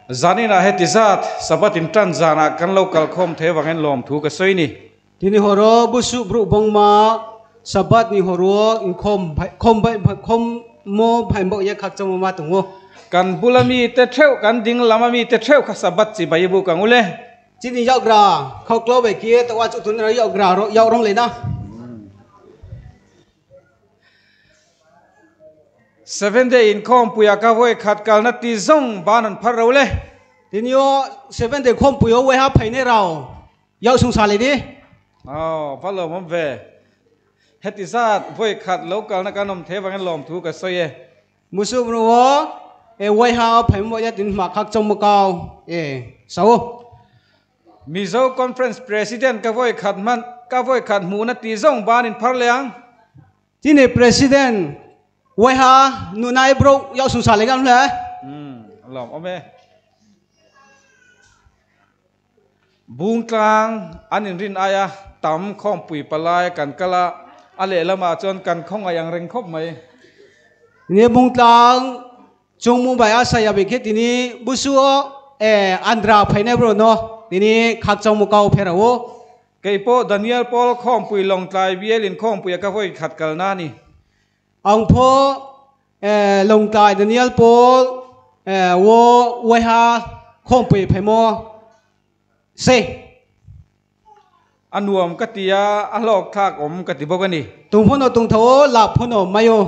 Zani na hetizat sabat intran zana kan local khom the wangen lom thu ka soi ni tini horo busu bru bongma sabat ni horo in khom mo phai mo ya khak chom ma tungo kan bulami te theu kan ding lamami te theu kha sabat chi bai bu kang ule chini yau gra khau klo be kia ta wa chu tun ra yau gra ro yau rong le na 7 day in khom puya ka voi khat kal na ti zong banan phar ro le tini yo 7 day khom puyo we ha phai ne rao yau sung sa le di follow mom ve hetizat voi khat local na kanom the wangen lom thu ka soi e musu bru wo e we ha phai mo ya tin ma khak chom mo kaw e sao Mizo conference president ka voi khat mu na ti zong banin phar leang tini president we ha nu nai bro yau sung sa le gam le lom ome bung tlang anin rin aya tam khom pui palai kan kala ale lama chon kan khong ayang reng khop mai ni bung tlang chung mu bai a sa ya be ke tini busu e andra phai ne bro no tini khak chom mo kaw phera wo keipo Daniel Paul khom pui long tlai biel in khom pui ka voi khat kal na ni ông pho lồng tài Daniel Paul wo we ha không bị phải mua xe anuam katia alok thak om katibogani tung pho nó tung thố là pho nó mayo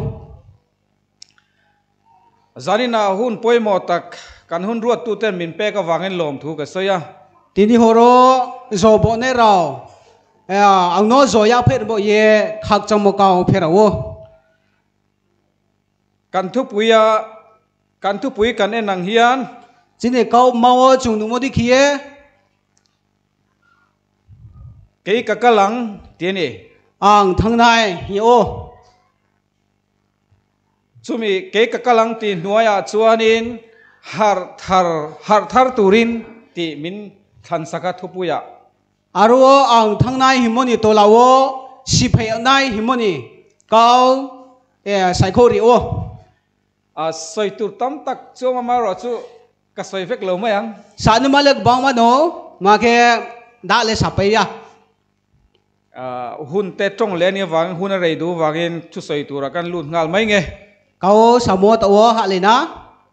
zanina hun poimo tak kan hun ruat tu ten min pe ka wangen lom thu ka soya tini horo zo bo ne rao ông nó zo ya phe bo ye khak chom mo kaw phe rawo kan thu pui kan enang hian chính câu mau chung nu mo đi kia kei ka kalang tieni ang thang nai yo chumi kei ka kalang ti nuaya chuanin har thar turin ti min than saka thupuya aro ang thang nai himoni to lawo si phai nai himoni kau sai kho ri o soi tur tam tak chu ma ro chu ka soi vek lo mai ang sa nu malak bang ma no ma ke da le sa pe ya hun te trong le ni wang hun rei du wangin chu soi tur kan lut ngal mai nge kau sa mo to ha le na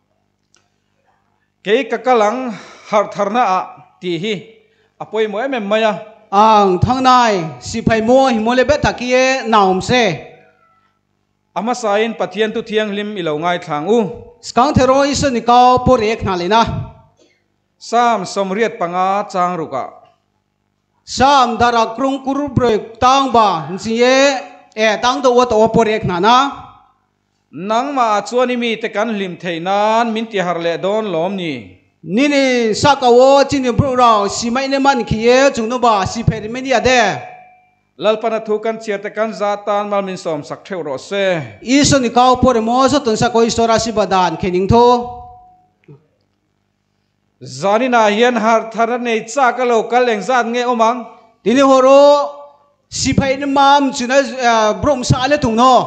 ke ka kalang har tharna a ti hi apoi mo em maya ang thang nai si phai mo hi mo le be ta ki naum se ama sain pathian tu thiang lim ilo ngai thlang u skang thero is ni kau po rek na le na sam somriat panga chang ruka sam dara krung kur break tang ba ji e tang do to po rek na na nang ma chuani mi te kan lim theinan min ti har le don lom ni nini sakawo chini bro rao si mai ne man khie chung no ba si pher me dia de lalpana thu kan chiate kan zatan mal min som sak theu ro se iso ni kau por mo so tun sa ko istora si badan khening tho zanina hian har thar nei cha ka lo kal leng zat nge omang tini horo si phai ne mam chuna brom sa le tung no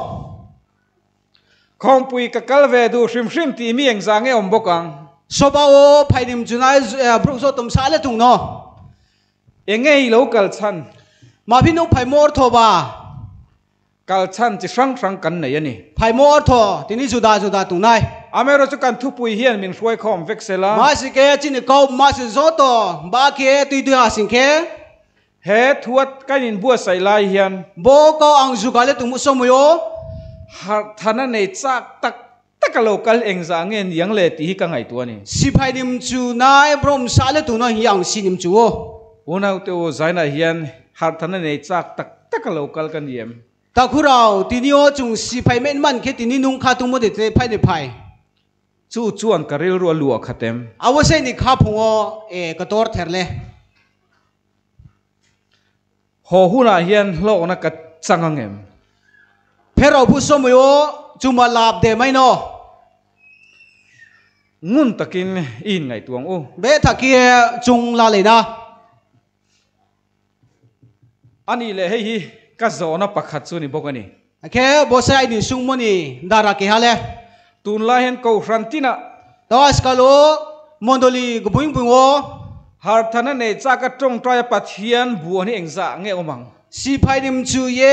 khom pui ka kal ve du hrim ti mi eng za nge om bokang sobawo phai nim chuna bro so tum sa le tung no engei lo kal chan ma phi no phai mor tho ba kal chan chi sang kan nei ani phai mor tho tini juda tung nai amero chu kan thu pui hian min hruai khom vek sela ma si ke chini kau ma si zo to ba ke tu ha sing ke he thuat kainin bua sai lai hian bo ko ang zu ga le tung mu so mo yo har thana nei chak tak lo kal eng za ngen yang le ti ka ngai tu ani si phai nim chu nai brom sa le tu no hiang si nim chu o unau te o zaina hian har thana nei chak tak lo kal kan yem ta khurao tinio chung si phai men man ke tini nung kha tu mo de te phai ne phai chu chuan ka ril ro lua khatem awo se ni kha phungo ka tor ther le ho huna hian lo na ka changangem phero bu so mo yo chuma lap de mai no ngun takin in ngai tuang o be thakie chung la le na ani le hei hi ka zona pakhat chu ni bokani ke bo sai ni sung mo ni dara ke hale tun la hen ko frantina tos kalo มอนโดลีกบุ้งบุ้งโอหาท่านนั่นเองจากกระจงใจปัทเทียนบัวนี่เองจะเงี้ยอมังสิพายดิมจูเย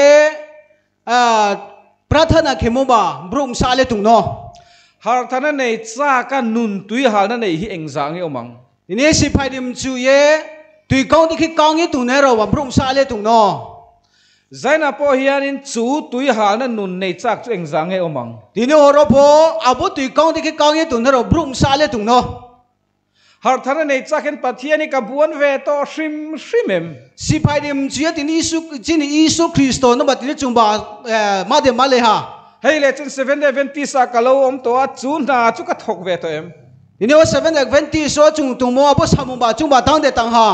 ปรารถนาเขมบ่าบรุมซาเลตุงโนหาท่านนั่นเองจากกันนุนตุยหานั่นเองเองจะเงี้ยอมังทีนี้สิพายดิมจูเยตุยกองที่คิดกองยี่ตุงเนรว่าบรุมซาเลตุงโนใจน่ะพอเฮียนินจูตุยหานั่นนุนในจากเองจะเงี้ยอมังทีนี้โอรบอาบุตุยกองที่คิดกองยี่ตุงเนรบรุมซาเลตุงโนหากท่านในจากเห็นปัทเทียนี่กับบัวเวทอชิมเอ็มสิพายดิมจูเยตินี้สุจินอิสุคริสโตนบัดนี้จุงบ่ามาเดมาเลยฮะเฮ้ยเลจิน7 สักกะโลอมตัวจูนนาจุกทกเวทเอ็มทีนี้ว่า7 soจุงตุงมัวบ่สามุบ่าจุงบ่าตั้งเดตังฮะ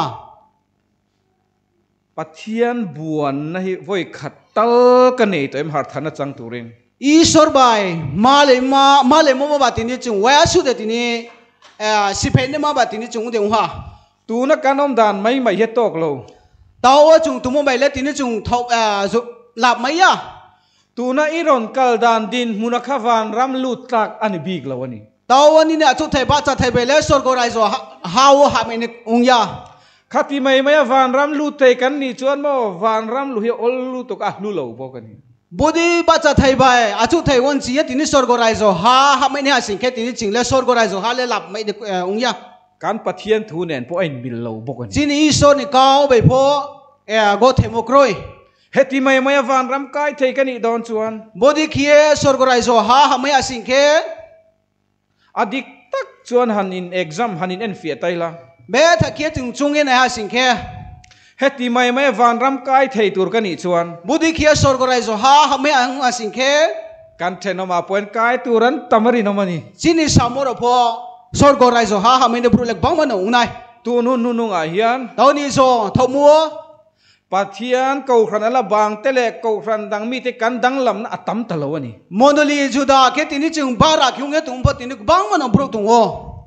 ปัทเทียนบัวนะฮิวอยขัดตัลกันนี่ตัวเอ็มหากท่านจังตุรินอีสอร์บายมาเลยมัวบัดนี้จุงว่าสุดเดตินี้สิเพนเนี่ยมาบัดนี้จุงเดียวฮะตูนักการน้อมดานไม่เฮตอกโลตาวจุงตุมไปเลตินี้จุงทบหลับไหมยะตูน่าอีรอนกัลดานดินมุนักขวานรำลุตักอันบีกแล้ววันนี้ตาววันนี้เนี่ยจุดไทยบ้านจัดไทยไปแล้วสอร์กไรโซฮาวหาไม่เนี่ยองยาขัดที่ไม่วานรำลุเตกันนี่ชวนว่าวานรำลุเฮอลลุตุกลุเหลาบอกกันนี่บุตรบ้านจัดไทยไปอาจุดไทยวันนี้ที่นี่สอร์กไรโซฮาไม่เนี่ยสิ่งแค่ที่นี่จริงแล้วสอร์กไรโซฮาเลยหลับไม่เนี่ยองยาการปะเทียนทูเนนพวกไอ้บิลเลาบอกกันที่นี่โซนี่ก้าวไปพวกก็เทมกรอยเฮติไม่วานรำกายเทกันนี่ดอนชวนบุตรเคียสอร์กไรโซฮาไม่อาสิ่งแค่อดีตตักชวนหันอินเอ็กซัมหันอินเอ็นฟียไตละเบถ้าเคียถึงจุงเงินอาสิ่งแค่เฮติไม่วานรำกายเทตูร์กันนี่ชวนบุตรเคียสอร์กไรโซฮาไม่อาสิ่งแค่การเทนอมาปวนกายตูรันตามรินอมานี่ที่นี่สามรพอสอร์กไรโซฮาไม่ได้ปลุกเล็กบ้างมันองไงตูนุ่งอาเฮียนตอนนี้โซทมัวปัทเทียนเก่าขนาดละบางเตเล็กเก่าขนาดดังมีแต่กันดังลำน่ะตั้มตะลวนี่มอนโดลีจูดาแค่ที่นี่จึงบารักยุ่งเงี้ยตุ่มพัดที่นี่บ้างมันองปลุกตุ่งโอ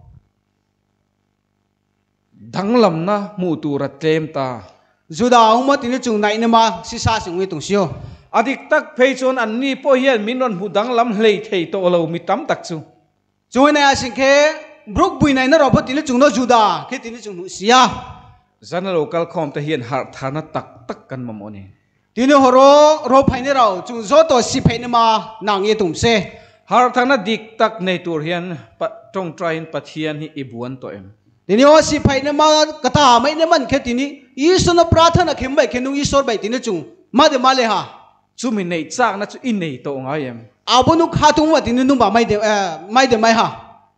ดังลำน่ะมูตูระเจมตาจูดาอุมาที่นี่จึงไหนเนี่ยมาสิซาสิงเวตุงเชียวอดีตตักเพยชนอันนี้พ่อเฮียนมินรันหูดังลำเลยเทโตเรามีตั้มตักซูจูเนี่ยสิงแค่บรุกบุยในนั่นเราพัดที่นี่จึงโนจูดาแค่ที่นี่จึงเสียจันโลกาลคอมตะเฮียนหาฐานะตักกันมาโมนี่ทีนี้ฮอโรภายในเราจุงโซโตสิภายในมานางเยตุมเซหาฐานะดิกตักในตัวเฮียนปะจงใจปะเทียนฮิอิบวนตัวเอ็มทีนี้ว่าสิภายในมากระตาไม่เนี่ยมันแค่ที่นี่อีสนปรารถนาเข้มไปแค่นุ่งอีสอร์ไปที่นี่จุงมาเดมาเลยฮะจุมินในจากนั้นจุอินในตัวงายเอ็มอาบุนุขาตุงว่าที่นี่นุ่งบ่ไม่เดไม่ฮะ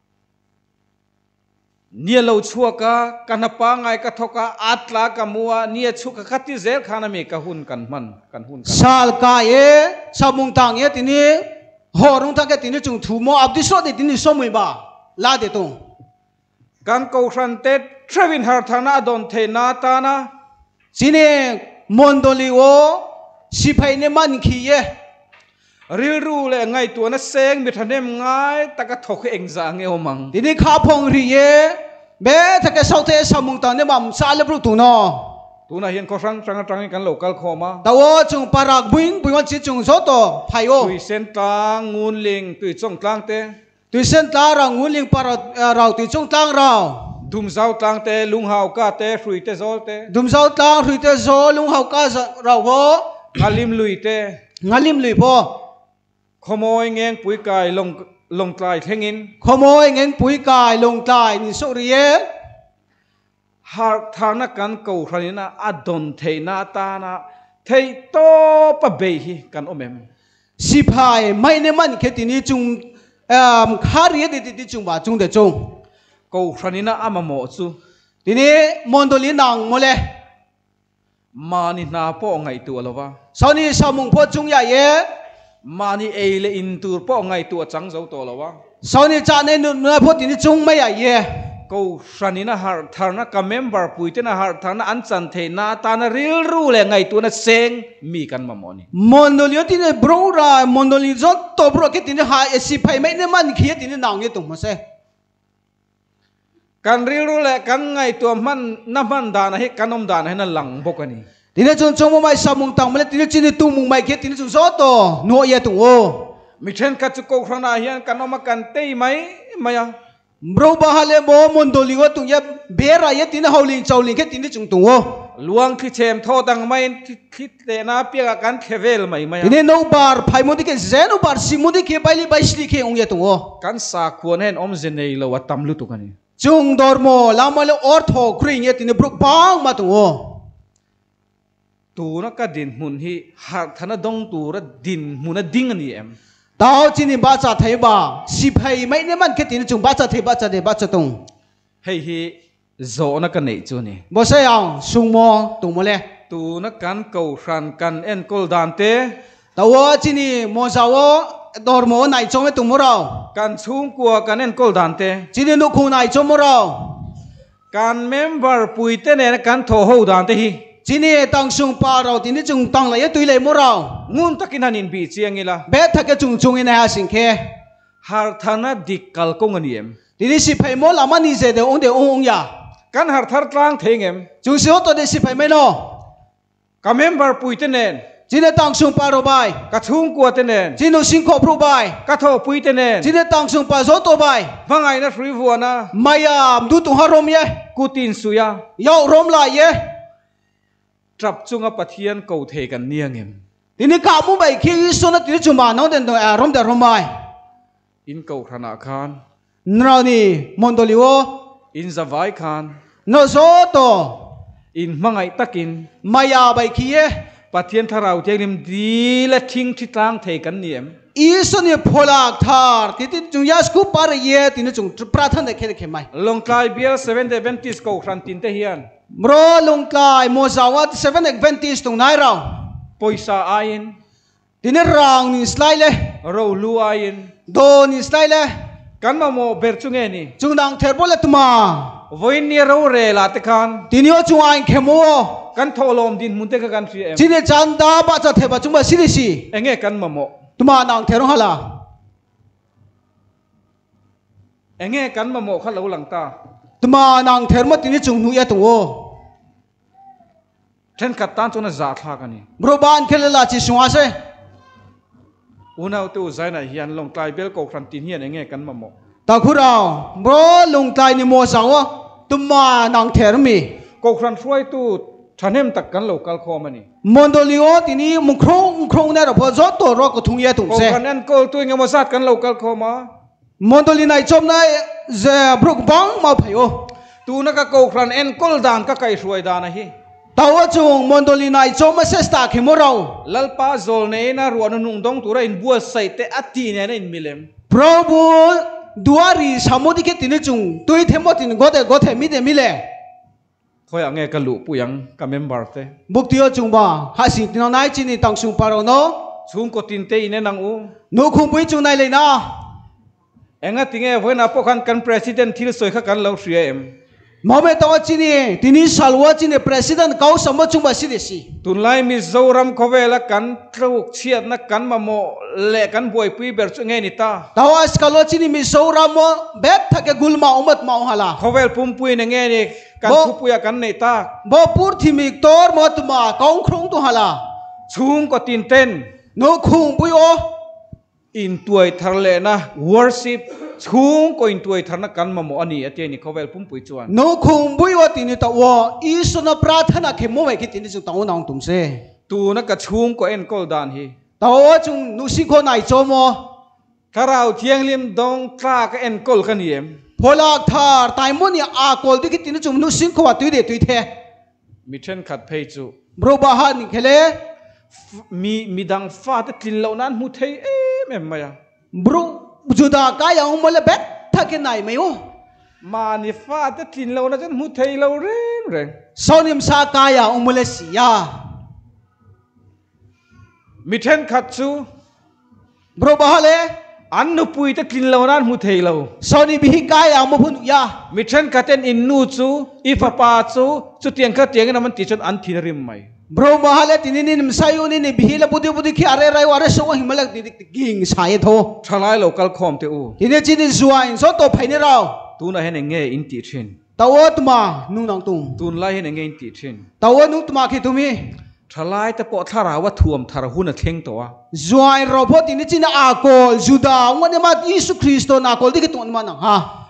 เนี่ยเราชัวกันนับปังไงกระทกอัตลากมัวเนี่ยชุกขัดที่เซลขานามีกันหุ่นกันซาลกาเอสามุงตังเอที่นี่ฮอรุงทักเอที่นี่จุงทูโมอับดิสโอที่นี่สมุยบ่าลาเดตุงการกูขันเตทรวินฮาร์ธานาดอนเทนาตานาสิเนี่ยมอนโดลิโอสิภัยเนี่ยมันขี้เยริรู้เลยไงตัวนั้นเซงมิทันเนมไงตะกะทกเองจางเอวมังทีนี้ข้าพงรีเยเบถ้าแกเศร้าเทสมุงตอนนี้มั่มซาเลบรูตุนอตัวนั้นเห็นเขาสั่งกันโลกาลคอมาแต่ว่าจงปารักบุญวันจิจงโซโตไพโอตุยเส้นตางงูลิงตุยจงตางเตตุยเส้นตาเรางูลิงปาเราตุยจงตางเราดุมเจ้าตางเตลุงหาวกาเตfruยเตโซเตดุมเจ้าตางfruยเตโซลุงหาวกาเราโบงาลิมลุยเตงาลิมลุยโบขโมยเงี้ยปุ๋ยกายลงตายเทงินขโมยเงี้ยปุ๋ยกายลงตายนิสุริเยหากทางนักการเก่าครั้งนี้นะอดอนเทนาตานะเทโตปะเบฮีกันอมเอ็มสิพายไม่เนี่ยมันแค่ที่นี่จุงข้าเรียดที่จุงบ่าจุงเดจงเก่าครั้งนี้นะอามาโมซูทีนี้มอนโดลีนังโมเลมานี่นาพ่อไงตัวละวะสาวนี่สามุงพ่อจุงใหญ่เยมานี่เอเลอินตูร์พ่อไงตัวจังเจ้าตัวละวะสาวนี่จานในนุ่นพ่อที่นี่จุงไม่ใหญ่เยกูสันนิษฐานทางนักเมมเบอร์ปุยเตนะหาทางนักอันสันเทนาตานะริลรู้เลยไงตัวนั้นเซงมีกันมาหมดนี่มอนโดลีที่นี่บรูรามอนโดลีจอดตัวบรูที่นี่หาเอสิไปไม่เนี่ยมันขี้ที่นี่นางยี่ตุ่มมาเสกันริลรู้เลยกันไงตัวมันน้ำมันดานให้กันนมดานให้นั่นหลังบกนี่ทีนี้จงไม่สามุงตังมาเลยทีนี้จีนี่ตุ้มมุงไม่ขี้ทีนี้จงจอดตัวนัวเยตุ่มโอมิเช่นกัจจุกครนาเฮียนกันนมกันเตยไหมไม่อะบรูบาฮาเลโมมนโดลิโอตุงเยเบรายตินเฮาลิงเจ้าลิงแค่ตินจุงตุงโอลวงที่เชมโทตังไม่คิดเลนะเปียกกันเคเวลไม่ทีนี้โนบาร์ไพมุดิเกเซโนบาร์ซิมุดิเกไปลิไปสลิเกองเยตุงโอกันสาควรเห็นอมเจเนยเราว่าตำลุตุกันนี่จุงดอร์โมลามาเลออร์ทอกริงเยตินบรุกปังมาตุงโอตูนักกดินมุนฮีหากท่านดงตูระดินมุนดิ่งนี่เอ็มดาวจินิบาจัดไทยบ้าสิบให้ไม่เนี่ยมันแค่ตินจุงบาจัดไทยบาจัดเดบาจัดตุงเฮ้ยโจนักกันไหนจูนี่บ่ใช่เอาสุงโมตุงโมเลตูนักกันเก่าครันกันเอ็นกอลดานเตแต่ว่าจินีโมซาวดอร์โมไหนจงไม่ตุงโมเราการชุ่มกัวกันเอ็นกอลดานเตจินีนุคูไหนจงโมเราการเมมเบอร์ปุยเตเนกันโทหูดานเตฮีจีนี่ตั้งซุงปาเราทีนี้จุงตั้งเลยตุยเลยมัวเรางุนตะกินันอินบีเชียงอีละเบสทักจุงอินหาสิงเคฮาร์ธานาดิกกัลกงอันยมทีนี้สิบให้มอลามันนี่เจเดองเดองยากันฮาร์ธาร์ตลางเทงเอ็มจุงสิโอตัวเดสิบให้ไม่โนกับเมมเบอร์ปุยเตเนนจีนี่ตั้งซุงปาเราไปกับชุ่มกัวเตเนนจีนุสิงคโปร์ไปกับโทปุยเตเนนจีนี่ตั้งซุงปาโซตัวไปฟังไงนะฟรีฟัวนะมายามดูตุงฮารมเยกูตินสุยายาวรมลายเยจับจุงอปะเทียนเก่าเทกันเนียงเอ็มทีนี้ข้ามุ่งไปคิดส่วนนั้นทีนี้จุมาน้องเดินตัวรมเดรมไปอินเก่าขนาคานเรานี่มอนโดลิโออินซาไวคานโนโซโตอินมังไอตะกินมายาไปคิดปะเทียนทาราวเทียนิมดีและทิ้งที่ตางเทกันเนียมอีส่วนนี้พลักทาร์ที่จุงยาสกุปาร์เย่ที่นี่จุงปราทันเด็กเด็กไม่ลงกลายเบียร์7 Adventistเก่าครันตินเทียนมรอลงกายโมซาวัด7 Adventist ตรงไหนเราปอยซาอายินทีนี้รางนี่สไลด์เลยเราลูอายินโดนี่สไลด์เลยกันมาโมเบอร์จุงเอนี่จุงดังเทอร์โบเลตมาวันนี้เราเรลาตะกันทีนี้จุงอันเข้มโมกันทอลมดินมุนเตกกันฟีเอ็มทีนี้จันดาบัจเทบจุงมาสิริสีเอ็งเอกันมาโมตุมานังเทอร์ฮาลาเอ็งเอกันมาโมขันเราหลังตาตุมานังเทอร์มาทีนี้จุงนุยตัวเช่นขัดตันจนจะจัดท่ากันนี่บรูบานเคลลาจิสวาเซอุณเอาตัวใจไหนยันลงกลายเบลกครันตินเฮียนเงี้ยกันมาหมกตาคุเราบรูลงกลายนิโมสาวะตุมานังเทอร์มีกครันช่วยตู้ฉันเห็นตักกันโลกัลคอมันนี่มอนโดลิโอทีนี้มุครงเนี่ยเราพอจอดตัวรอกทุ่งเยตุงเซกครันนั่นก็ตัวเงี้ยมาสัตกันโลกัลคอมามอนโดลินายจอมนายเจบรุกบังมาพายตัวนักกครันเอ็นกอลดานก็ไกช่วยดานนะฮีตาวจุงมอนโดลินายจอมมาเสสตาขิมเราลัลปาโซลเนน่ารวนนุ่งดงตัวอินบัวใส่เตอตีเนี่ยอินมิเลมพระบุดัวรีสามุดิเกตินจุงตัวเทมตินก็เทมิเดมิเลคอยอังเงกันลุปุยังกับเมมเบอร์เตบุกที่จุงบ่าหาสิ่งที่น้องนายจินี่ตั้งสุงปารโนสุงก็ตินเตอินนังอูนูคุมปุยจุงนายเลยนะเอ็งติงเอวันอาพกันกันประธานที่สวยขักันเราเสียเอ็มมาเมตาวจินี่ที่นี่สัลวะจินี่ประธานเขาสมบัติจุงบาสิเดสิตุนไลมิโซรัมเขาเวลกันทรุกเชียดนักกันมาโมเล่กันบวยปุยเบิร์จุงเงนิตาตาวสกาลจินี่มิโซรัมเบ็ดทักกุลมาอุมัดมาฮาลาเขาเวลปุ่มปุยเงนิกันทุปุยกันนิตาบ่พูดที่มีตัวมดมาเขาคงตัวฮาลาชุงก็ตินเต้นนูคุงปุยโออินตัวทะเลนะ worship ชุงก็อินตัวทะนักกันมาโมอันนี้เจนี่เขาเวลปุ่มปุยจวนนูคุงปุยว่าตินี่ตัวอีสุนปราธนาเขมโมไม่คิดตินี่จุงตังวนองตุงเซตูนักกชุงก็เอ็นกอลดานฮีตัวจุงนูสิคนไหนโจโมถ้าเราเทียงลิมดงตราก็เอ็นกอลกันเยี่ยมพอลักทาร์ไทมุนี่อากอลที่คิดตินี่จุงนูสิขวัตุยเดตุยเทมิเช่นขัดเพยจูบรูบาฮันเคเลมีดังฟาดตินเหล่านั้นมุทัยแม่มายังบรูจุดากายองมาเลเบ็ดทักไหนไม่โอมานิฟาดตินเหล่านั้นมุทัยเหล่าเร่งโซนิมสากายองมาเลเซียมิเช่นขัดจูบรูบาฮันเลอันนุปุยตะกินเหล่านั้นมุทัยเหล่าโซนิบิฮิกายองมาพุนุยามิเช่นขัดเอ็นอินนูจูอีฟาปาจูจุดเตียงขัดเตียงนั้นมันติดจนอันทินริมไม่บรูมาฮาเลตินี่นิมไซยูนี่นี่บิฮิลบุดีบุดีขี้อะไรไรวะเรสโอหิมะลักดิดิกิ่งสายโธทลายโลกัลคอมเตอูทีนี้จีนี่จวนโซโตไพนี่เราตูน่าเห็นเงยอินติชินตาวตุมานุ่งนางตุงตูน่าเห็นเงยอินติชินตาวนุ่งตุมาคิดตุมีทลายแต่ปอทาราว่าท่วมทาราหุนเทงตัวจวนเราพอตินี่จีน่าอากอลจูดาวันนี้มาอิสุคริสโตนากอลที่คิดตุนมานังฮะ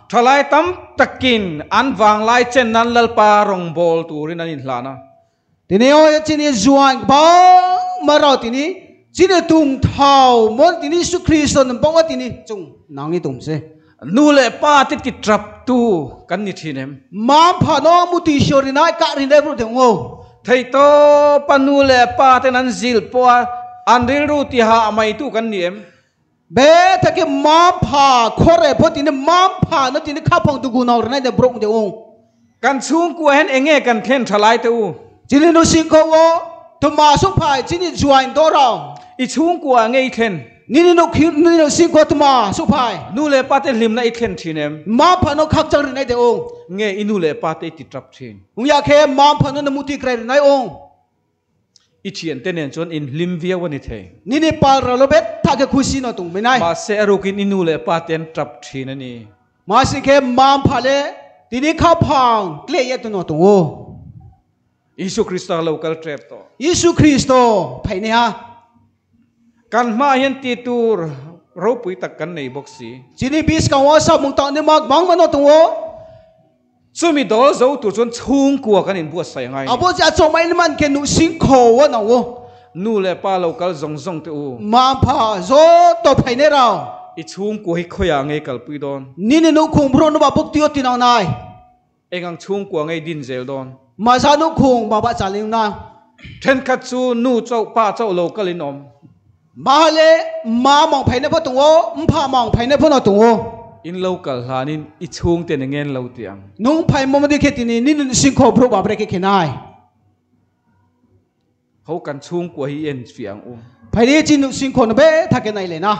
ทลายตั้มตะกินอันวางลายเช่นนั้นลลปารองบอลตูรินันอินลานะทีนี้โอ้ยทีนี้จวนบ้างมาเราทีนี้ทีนี้ตุงเท้ามดทีนี้สุคริสต์นั่นบอกว่าทีนี้จงนางนี่ตุงเสนูเลป้าติดตรับตูกันนิทีเนมมาผ่านมุติชรินายกะรินได้รู้ถึงโง่ไทยโตปนูเลป้าเทนันซิลปัวอันเรื่องที่หาไม่ตูกันเนียมเบถ้าเกิดมาผ่าขอเรพอทีนี้มาผ่านั่นทีนี้ข้าพงตุกุนเอาเรื่องนั้นเดี๋ยวบรกเดี๋ยวองกันชูงกูเห็นเองเงกันเข่นทลายตูทีนี้นุสิงเขาว่าธรรมาสุภาทีนี้จวนตัวเราอีชูงกูเงยเข่นนี่นุคิดนี่นุสิงเขาธรรมาสุภานูเลป้าเตลิมนะอีเข่นทีเนมมาผ่านขักจังเรื่องนั้นเดี๋ยวองเงยอินูเลป้าเตติดรับทีนองอยากเห็นมาผ่านนมุติใครในองอีเชียนเตเนนจนอินลิมเวียวันนี้เทนี่ปาร์ลเบตถ้าเกิดคุยสินะตุงไม่ได้มาเสรุกินอินูเลป้าเตนรับทีนั่นนี่มาสิเคมาผ่านเลยทีนี้ข้าพังเกลียดตัวตุงโอยิสุคริสต์เราคัลเทรปโตยิสุคริสต์ภายในฮะกันมาเห็นตีตูร์เราปุยตักกันในบ็อกซี่ทีนี้บิสกันว่าสับมุงตังเนี่ยมากบังมันตุงโอซูมิดอลจะตัวจนชุ่งกัวกันอินบัวใส่ไงอาบุจะจงไม่มันแค่นุสิงโควะนะโวนูเลป้าเราคัลซงซงตัวมาผ่าโซตัวภายในเราอีชุ่งกัวให้ขยางไงกัลปุยดอนนี่นุคงพรนว่าบุกติโอตินางนายเองชุ่งกัวไงดินเซลดอนมาซานุคงบาบาจาลิงนาเทนคัตซูนูเจ้าป้าเจ้าเราคัลินอมมาเลมามองภายในพ่อตุงโอพามองภายในพ่อตุงโออินเลวกัลฮานินอิชุ่งเตนเงินเลวเตียงนุ่งไผ่มอมดีเขตินี่นี่สิงคโปร์บาเบรกเขนายเขากันชุ่งกว่าฮีเอ็นเฟียงอุ้มไผ่ดีจินุสิงคโปร์เบ้ทักเกนายเลยนะ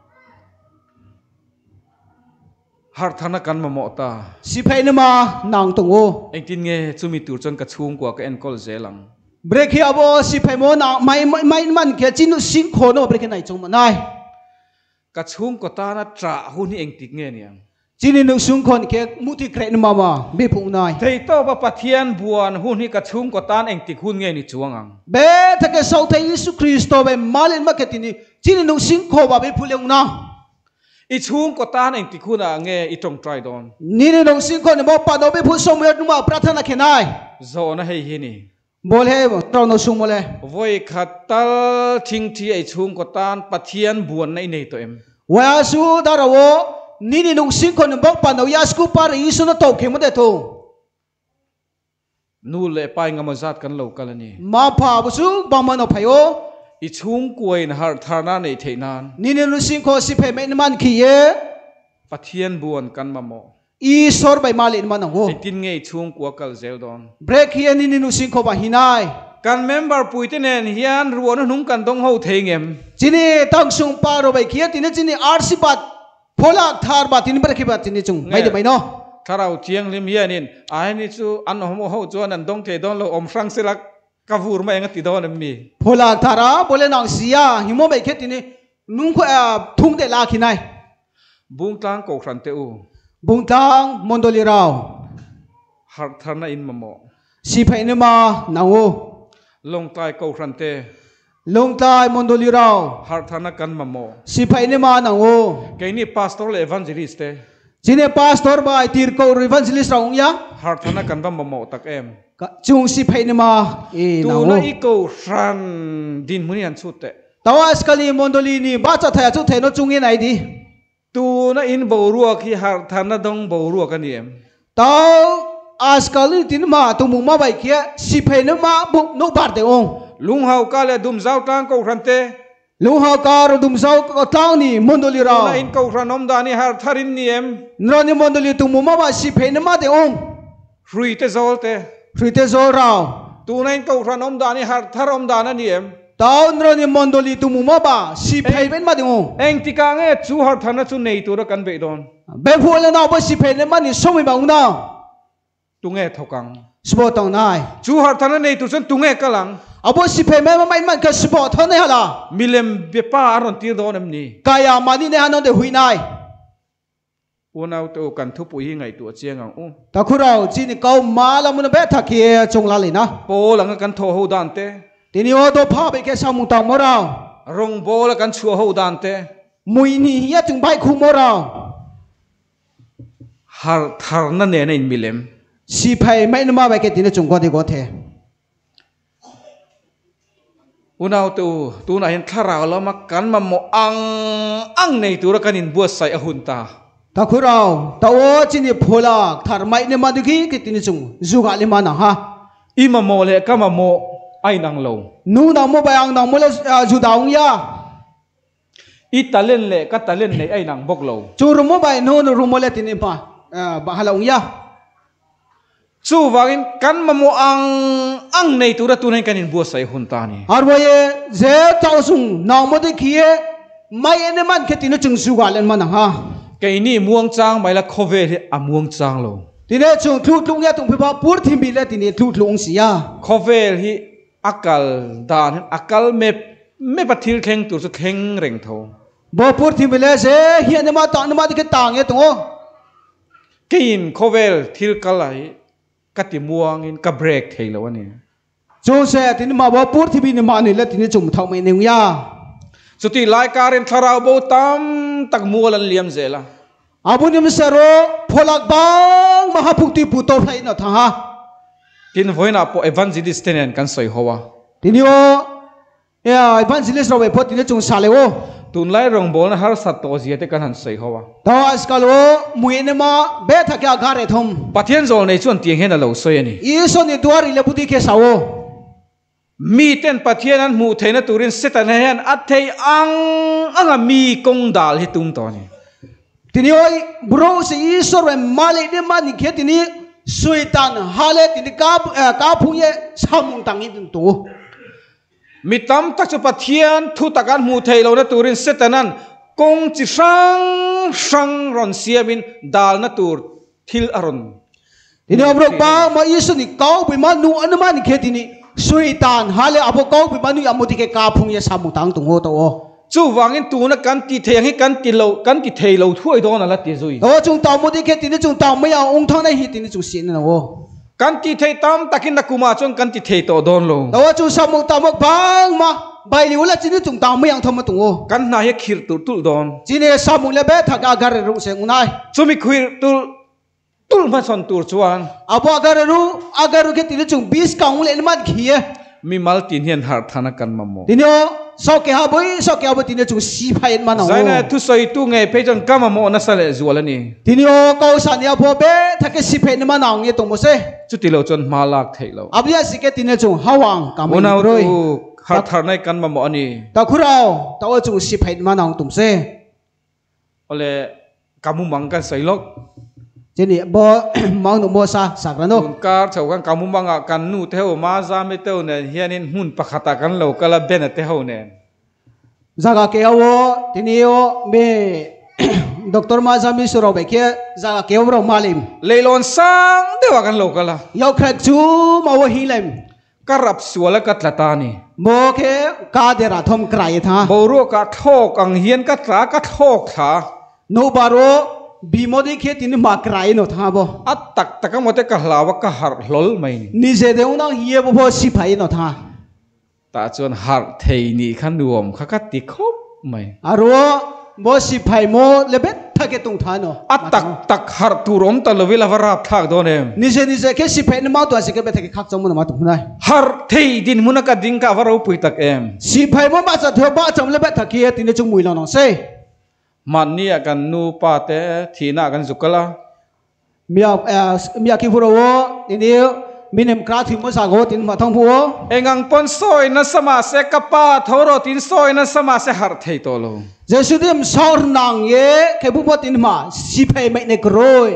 ฮาร์ธนากันมาหมอตาสิไผ่เนมานางตุงโอเอ็งตินเงจุมิตูจนกัดชุ่งกว่าก็เอ็นกอลเซลังเบรกเฮียบอสิไผ่โมนางไม่มันเขจินุสิงคโปร์เบรกนายจงมานายกัดชุ่งก็ตานะตราหุ่นเองติดเงี้ยเนี่ยจีนนุสุงคนเกมุติเกรนมาไม่พูดนายเทโตปะปะเทียนบัวหุ่นนี่กัดชุ่งก็ตาเองติดหุ่นเงี้ยนี่จวงอังเบถ้าเกิดสาวไทยยิสุคริสต์เบมาเลนมาเกตินี่จีนนุสิงคบ่าไม่พูดเลยนะอีชุ่งก็ตาเองติดหุ่นอ่ะเงี้ยอีตรงไตรดอนนี่นุสิงคนบอกปะโนไม่พูดสมัยนุ่มปรารถนาแค่ไหนโซนะให้เห็นนี่บอกเลยเราโนสุงมาเลยวัยขัดตัลทิ้งที่ไอชุ่งก็ตาปะเทียนบัวในในตัวเอ็มว่าสู้ดาราวนี่นุ่งสิงคนบอกปานเอายาสกุปาร์อิสุนโตเข็มเดทูนูเล่ไปงามาจัดกันโลกันนี่มาพาบุษุบางมันเอาไปโออิชุ่งกวยนะฮาร์ธานาในเทนานนี่นุ่งสิงคนสิเพย์ไม่มันขี้เย่ปะเทียนบัวกันมาโมอีสอร์ไปมาเล่นมันเอาไอตินเงยชุ่งกว่ากัลเซลดอนเบรกเฮียนี่นุ่งสิงคนบาหินายการเมมเบอร์ปุยเตนเฮียนรัวนุ่งกันต้องเฮาเทงเอ็มจีนี่ตั้งส่งปาร์ไปขี้จีนี่จีนี่อาร์สิบัตพอลักทาร์บัตินเบรกิบัตินจุงไม่ได้ไหมเนาะถ้าเราเชียงลิมเฮียนินไอ้นี่จูอันหัวหัวจวนอันต้องเทดอนเราอมฟรังสิลักกาฟูร์มาเองติดอนมีพอลักทาร์บอลนางเสียหิมะไปขี้จีนี่นุ่งขวาทุ่งเดลาขี้นายบุ้งตังกูครันเตอูบุ้งตังมอนโดลีราฮาร์ธานาอินมาโมสิเพย์เนมานางโอลงใต้กูครันเตลงใต้มอนโดลีราฮาร์ธานากันมาโมสิเพย์เนมานางโอแกนี่พาสตอร์เลวันเจลิสเตจีนี่พาสตอร์บายทีร์โกรีวันเจลิสราองยาฮาร์ธานากันมาโมตักเอ็มจุงสิเพย์เนมาตูน่าอีกูครันดินมุนีอันสุดเตแต่ว่าสกาลีมอนโดลีนี่บ้าจะแท้จุดเทนจุงยังไงดีตูน่าอินบอรัวที่ฮาร์ธานาดงบอรัวกันนี่เอ็มแต่อาสกาลีตินมาตุมุมาไปเคียสิเพย์เนมาบุกนุบาร์เตองลุงเฮากาเลดุมเจ้าตังกูครันเตลุงเฮากาลดุมเจ้าตังนี่มอนโดลีราอินกูครันอมดานี่ฮาร์ธารินนี่เอ็มนรนี่มอนโดลีตุมุมาไปสิเพย์เนมาเตองฟรีเตโซลเตฟรีเตโซราตูน่าอินกูครันอมดานี่ฮาร์ธารอมดานั่นนี่เอ็มตาวนรนี่มอนโดลีตุมุมาไปสิเพย์เป็นมาเตองเอ็งติกังเอจูฮาร์ธานาจูเนยตัวรักันเบดอนเบฟูเลน่าไปสิเพย์เนมานี่ส่งไปบ้างนะตุงเอทกังสปอร์ตองนายจูฮาร์ธานาเนยตัวฉันตุงเอกลังอาบุสิเพย์ไม่มันก็สปอร์ตเท่านั้นฮะล่ะมิเลมเบป้าอารอนตีโดนนี่กายามานี่เนี่ยนั่นเดือดหุยนายวันเอาตัวกันทุบปุยยังไงตัวเจียงอ่ะแต่คุณเราจีนี่เขามาแล้วมันเบทักเกียจงลาเลยนะโปหลังกันโทหูดันเตทีนี้ว่าตัวพ่อไปแค่สามุตังมเรารงโบแล้วกันชัวหูดันเตมุยนี่เฮียจึงไปคุมเราฮ har na ne na in milem สิไปไม่นมาไปแค่ที่นี่จงก็ดีก็เถอะ unau tu na hin thara lo ma kan ma mo ang nei tu ra kan in buat sai ahun ta ถ้าคุณเราตัวจีนี่พลักถาร์ไม่เนี่ยมาดูขี้กิตินี่จงจูกาลิมานะฮะ i ma mo le ka ma mo ai nang lo นู่นน้ำโมไปอังน้ำโมเลจูดาวงยา i talen le ka talen nei ai nang bok lo จูรุโมไปนู่นรุโมเลตินี่ป่ะบ้าฮาลาวงยา chu wangin kan ma mo ang nei tu ra tu nei kan in buat sai hun ta ni อาร์วายเจ้าเจ้าสุงน้ำโมดูขี้ไม่เนี่ยมันแค่ที่นี่จงจูกาลิมานะฮะ cái ni muang chang mai la khove a muang chang lo ทีนี้จงทุกลุงยาตรงพิพาปูร์ทิมบิเลตินี่ทุกลุงเสีย khove hi akal dan akal me pathil kheng tu su kheng reng tho บ่ปูร์ทิมบิเลเจ้เฮียเนี่ยมาต่างเนี่ยมาดิแค่ต่างเนี่ยตรง kin khove thil kalai kati muang in ka break thei lo ani จงเสียทีนี้มาบ่ปูร์ทิมบิเนี่ยมาเนี่ยแล้วทีนี้จงทำไม่เนี่ยยา suti lai karin tharau bo tam tak mualan liam zela อาบุญมิสโรพลักบังมหาพุทธิปุตโตไพนะท่า kin voina po evangelist tenen kan soi howa ทีนี้ว่าบันซิลิสเราไปพอทีนี้จงสาเลว tun lai rong bol na har sat to ziate kan han soi howa ตอนสกาลวมุยเนี่ยมาเบทักยาการ์ทม pathian zol nei chuan tiang hen a lo soi ani อีส่วนนี้ตัวริเลบุตรเคสาว mi ten pathian an mu theina turin setan hen athei anga mi kong dal hi tung to ni ทีนี้ว่าบรูสิอีส่วนมาเลยเนี่ยมานี่แค่ทีนี้สุยตันฮาเลทีนี้กาพุงเย่สามุงตังอินตัว mi tam tak chu pathian thu takan mu thei lo na turin setanan kong chi sang ron siamin dal na tur thil aron ทีนี้บรูบ้ามาอีส่วนนี้ก้าวไปมานูอันมานี่แค่ทีนี้สุยตันฮาเลอภก้าวไปมานูยามุติแค่กาพุงเย่สามุงตังตัวตัว chu wangin tu na kan ti thei hi kan ti thei lo thuai don ala ti zui โอ้จงตามมุติแค่ทีนี้จงตามไม่เอาองค์ท่านในหิตินี้จงเสียนนะโอ้ kan ti thei tam takin na kuma chon kan ti thei to don lo โอ้จงสามุตามกบังมาใบเหลียวละจีนี้จงตามไม่ยังทำมาตรงโอ้ kan na hi khir tu tul don จีนี้สามุเลเบทักอาการรู้เสียงunai chu mi khir tul ma son tur chuan อาบอาการรู้แค่ทีนี้จงบิสกังเลนมันขี้ mi mal tin hian har thana kan mamo ทีนี้สอกหาบุยทีนี้จงสีพายมันเอา zaina tu soi tu nge pe jon kamamo na sale zualani ทีนี้ก้าวสันยาพอเบทักสีพายมันเอาเงี้ยตรงมั้ย chu ti lo chon malak thei lo อาบยาสิแค่ทีนี้จงฮาวังกำมัน unau รวย tu har thar nai kan mamo ani ตาคุเราตาว่าจงสีพายมันเอาตรงเส ole kamu mang kan sai lok จีนี้บ่มองหนุ่มบ่ซาสักแล้วเนาะ un kar chau kan kamu manga kan nu te ho ma za me te ne hianin hun pakhata kan lo kala ben te ho ne zaga ke awo tinio me doctor ma zami suro be ke zaga ke bro malim leilon sang dewa kan lo kala yau krak chu ma wo hilem karap suala katlatani mo ke ka de ra thom krai tha boro ka thok ang hian ka tla ka thok tha no baro bimodi ke tin ma krai no tha bo at tak takamote ka hlawa ka har hlol mai ni ni je de unang hiye bo si phai no tha ta chon har thei ni khan nuam kha ka ti khop mai aro bo si phai mo lebet tha ke tung tha no at tak har turom ta lovila varap thak don em ni je ke si phai ma to se ke bet ke khak chom mo ma tu nai har thei din munaka ding ka varo pui tak em si phai mo ba cha thyo ba chom lebet tha ke tin chung mui lo no se man ni akan nu pa te thina kan zukala mia ki furo wo ini minem kra thi mo sa go tin ma thong phu engang pon soi na sama se kapa thoro tin soi na sama se har thei to lo jesu dim saur nang ye ke bu bo tin ma si phai mai ne groi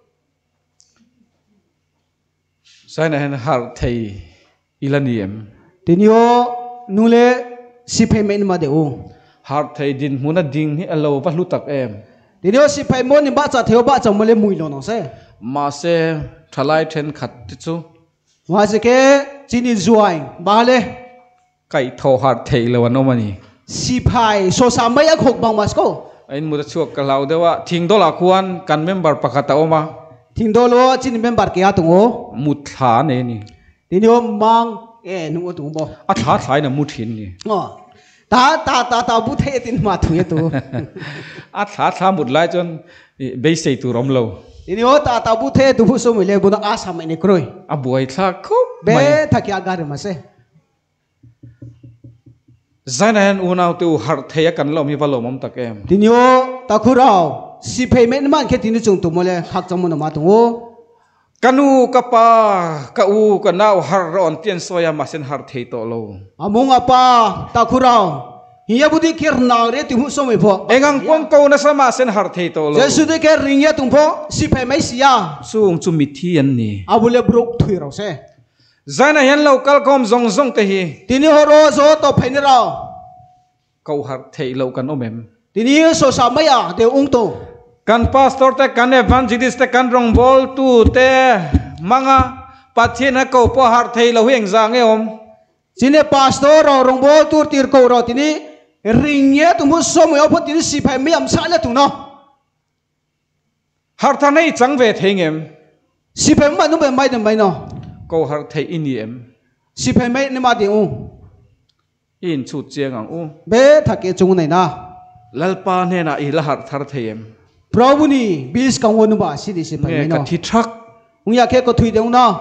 sai na hen har thei ilaniem tinio nule si phai mai ma de o har thei din muna ding hi alo pa lu tak em tinio si phai mo ni ba cha theo ba cha mo le mui lo no se ma se thalai then khat chu wa se ke chini zuai ba le kai tho har thei lo no mani si phai so sa mai a khok bang mas ko ain mu chuak ka lau dewa thing dola khuan kan member pakhata oma thing do lo chin member ke a tu o mut tha ne ni tinio mang nu tu bo a tha thai na mut hin ni o ตาบุเทตินมาถุยตัวอาถาหมดเลยจนเบสตัวรำเราทีนี้ว่าตาบุเทตัวผู้สมัยเลยบุญอาสาไม่เนี่ยกรอยบวยทักเขาเบ้ทักยาการมาเซ่ใจนั้นอุณเอาตัวหาเทียกันเรามีวอลลุ่มตะเกมทีนี้ว่าตาคุเราสิเพย์เมนมันแค่ทีนี้จงตัวมาเลยขักจงมันมาตัวกันูกับปากะอูกันน่าหาร้อนเตียนสวยมาเส้นหาเทียโตโลมุงปาตาคุเราเฮียบุตรเกิร์นาเรติหุ่นสมัยพอเอ็งกงกูน่าสมาเส้นหาเทียโตโลเจสุดเกิร์ริงเยตุงพอสิเพย์ไม่เสียสูงจุมิทียันนี่บุเลบรุกถุยเราเซ่ใจนั้นยันเราคัลคอมซงเตหีทีนี้ฮอโรโซตบเพนเราเขาหาเทียเรากันโอเมมทีนี้โซซาไม่เดี๋ยวองโตกันพาสตอร์แต่กันเอวันจิดิสแต่กันรองบอลตูเตมังอาปัจเจกเขาพอหาเทียเราเฮงจางเออมทีนี้พาสตอร์เรารองบอลตูตีร์เขาเราทีนี้ริงเงี้ยตุ้มสมัยเอาพอทีนี้สิเพย์ไม่ยอมสาเลยตุ้งเนาะหาทางไหนจังเวทเฮงเอ็มสิเพย์มันนุ่มเป็นไม่เดิมไม่เนาะเขาหาเทียอินเอ็มสิเพย์ไม่เนี่ยมาเดี๋ยวอินชุดเจียงอ่ะเบ้ถักเกจงไหนนะลัลปาเนี่ยนะอีละหาทาร์เทียมพระบุนีบิสกังวลบ่าสิดิสิเพย์ไม่เนาะที่ทักอยากแค่ก็ถุยเดียวเนาะ